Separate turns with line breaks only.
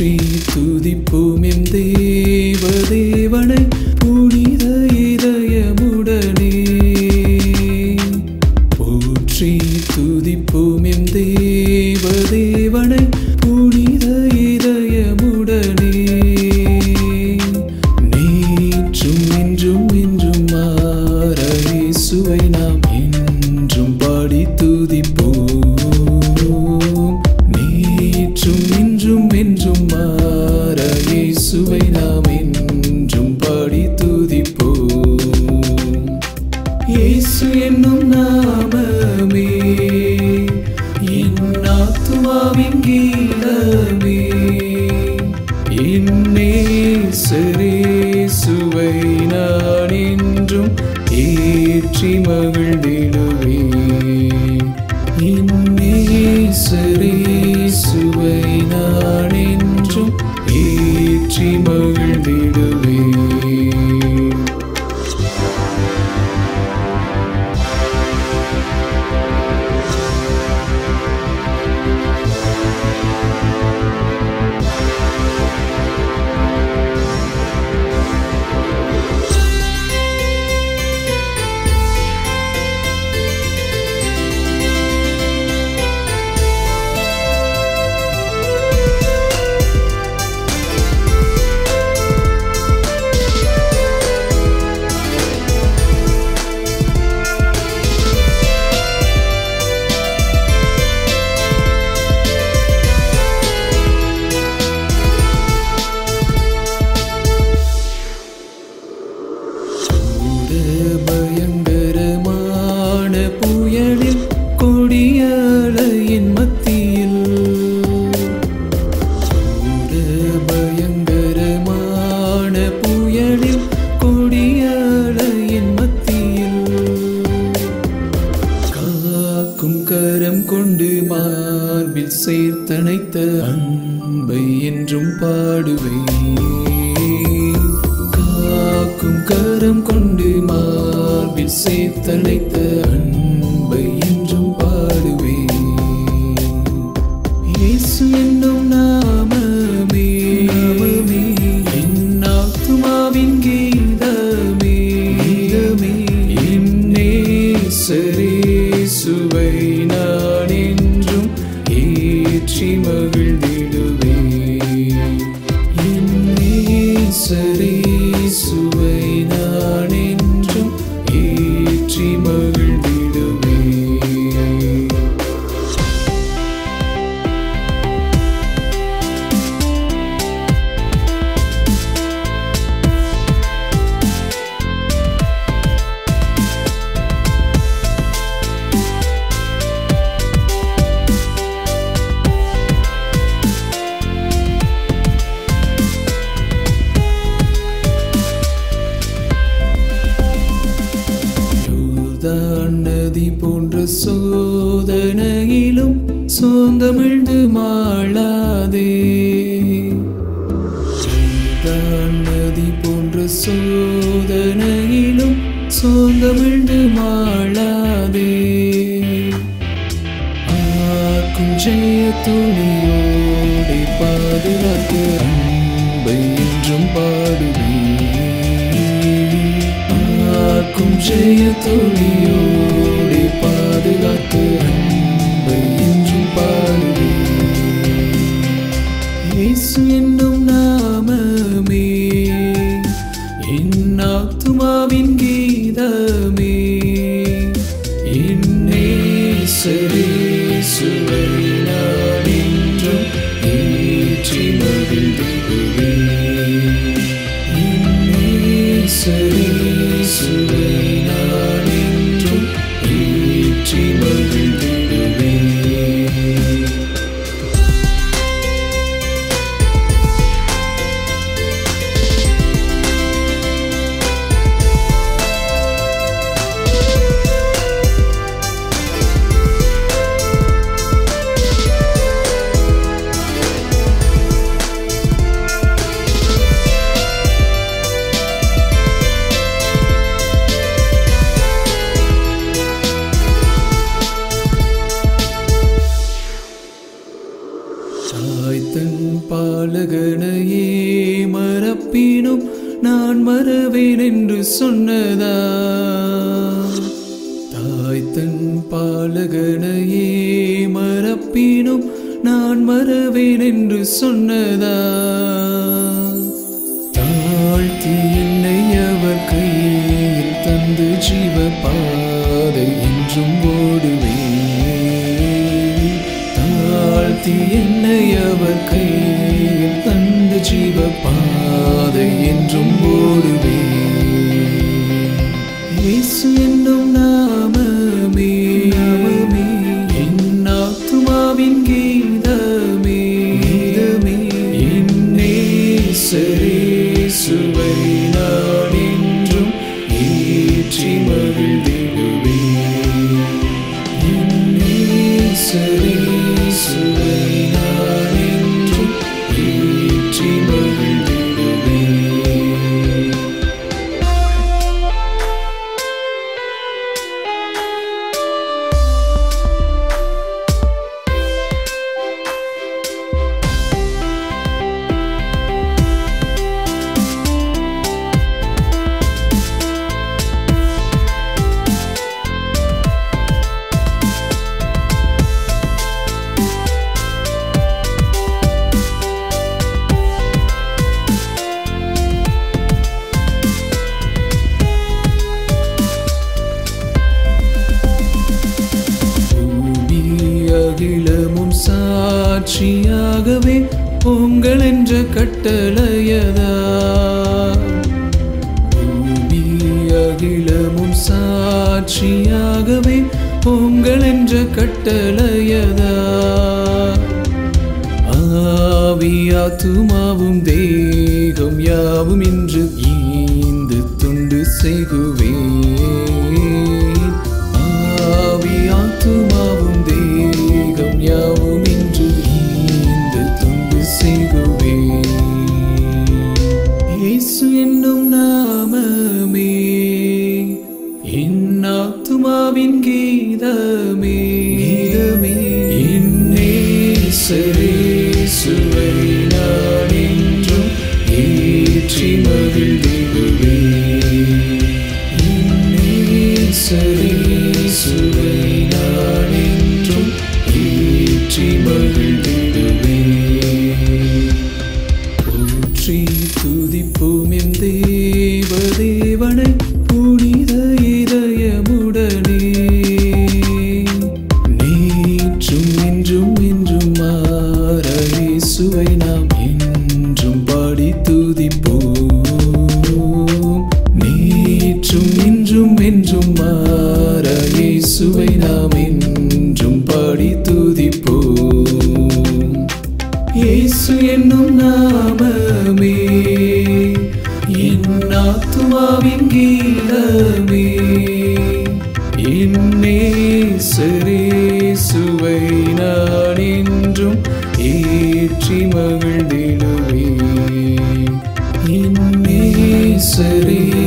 போற்றி துதிப்போம் எம் தேவனை புனித இதயமுடனே. போற்றி துதிப்போம் எம் தேவனை புனித இதயமுடனே. நேற்றும் இன்றும் என்றும் மாற இயேசுவை நாம் என்றும் பாடி துதிப்போம். நேற்றும் இன்றும் என்றும் மாற இயேசுவை நாம் என்றும் பாடி துதிப்போம். இயேசு என்னும் நாமமே என் ஆத்துமாவின் கீதமே. என் நேசரேசுவை நான் என்றும் ஏற்றி மகிழ்ந்திடுவேன். என் நேசரேசுவை நான் என்றும் ஏற்றி மகிழ்ந்திடுவேன். பயங்கரமான புயலில் கொடிய அலையின் மத்தியில், பயங்கரமான புயலில் கொடிய அலையின் மத்தியில் காக்கும் கரம் கொண்டு மார்பில் சேர்த்தணைத்த அன்பை என்றும் பாடுவேன். காக்கும் கரம் கொண்டு மார்பில் சேர்த்தணைத்த அன்பை என்றும் பாடுவேன். இயேசு என்னும் நாமமே என் ஆத்துமாவின் கீதமே. என் நேசரேசுவை நான் என்றும் ஏற்றி மகிழ்ந்திடுவேன். என் நேசரேசுவை நான் என்றும் ஏற்றி மகிழ்ந்திடுவேன். நதி போன்ற சோதனையிலும் சோந்தமிழ்ந்து மாளாதே. நதி போன்ற சோதனையிலும் சோந்தமிழ்ந்து மாளாதே. ஆக்கும் ஜெய துணியோடு பாதுகாக்க அன்பை என்றும் பாடுவேன். ஆக்கும் ஜெய துணியோடு பாதுகாக்க அன்பை என்றும் பாடுவேன். இயேசு என்னும் நாமமே என் ஆத்துமாவின் கீதமே. என் நேசரேசுவை நான் என்றும் ஏற்றி மகிழ்ந்திடுவேன். என் நேசரேசுவை நான் என்றும் ஏற்றி மகிழ்ந்திடுவேன். நான் மறவேன் என்று சொன்னதா? தாய் தன் பாலகனையே மறப்பினும் நான் மறவேன் என்று சொன்னதா? தாழ்த்தி என்னை அவர் கையில் தந்து ஜீவ பாதை என்றும் ஓடுவேன். தாழ்த்தி என்னை அவர் கையில் தந்து ஜீவ பாதை என்றும் ஓடுவேன். இயேசு என்னும் நாமமே என் ஆத்துமாவின் கீதமே, என் நேசரேசுவை நான் என்றும் ஏற்றி மகிழ்ந்திடுவேன். என் நேசரேசுவை நான் என்றும் ஏற்றி மகிழ்ந்திடுவேன். அகிலமும் சாட்சியாகவே உங்கள் என்ற கட்டளையதா? பூமி அகிலமும் சாட்சியாகவே உங்கள் என்ற கட்டளையதா? ஆவியாத்துமாவும் தேகம் யாவும் இன்று ஈந்து துண்டு செய்குவேன். ஆவியாத்துமாவும் தேகம் யாவும் இன்று ஈந்து துண்டு செய்குவேன். இயேசு என்னும் நாமமே என் ஆத்துமாவின் கீதமே, என் நேசரேசுவை நான் என்றும் ஏற்றி மகிழ்ந்திடுவேன். என் நேசரேசுவை நான் என்றும் ஏற்றி மகிழ்ந்திடுவேன். போற்றி துதிப்போம் என் தேவதேவனை புனித இதயமுடனே. நேற்றும் இன்றும் என்றும் மாற இயேசுவை நாம் என்றும் பாடி துதிப்போம். நேற்றும் இன்றும் என்றும் மாற இயேசுவை நாம் என்றும் பாடி துதிப்போம். இயேசு என்னும் நாமமே என் ஆத்துமாவின் கீதமே, என் நேசரேசுவை நான் என்றும் ஏற்றி மகிழ்ந்திடுவேன். என் நேசரே